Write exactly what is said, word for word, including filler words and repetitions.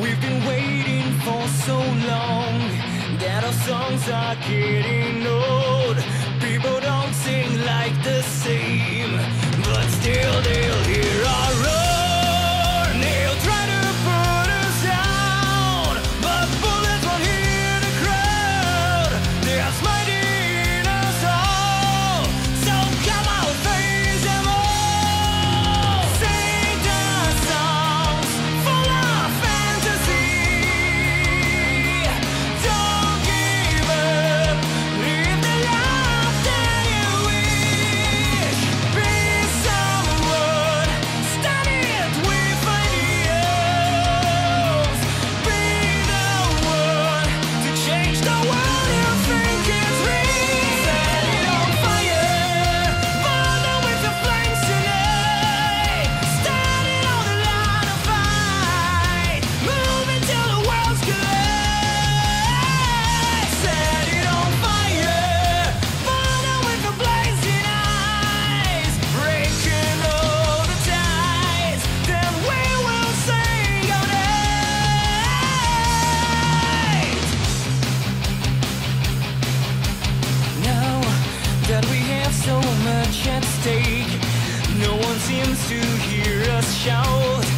We've been waiting for so long that our songs are getting old. People don't sing like the same, but still they'll hear our roar. They'll try to put us down, but bullets won't hear the crowd. They're smiting us all, so come out, face them all. Sing the songs full of fantasy. Don't give up, live the life that you wish. Be someone, stand it with ideals. Be the one to change the world you think is real. Set it on fire, burn with the flames tonight. Standing on the line of fight, move until the world's collide. Set it on fire, burn with the blazing eyes, breaking all the ties. Then we will sing our night. Now that we have so much at stake, no one seems to hear us shout.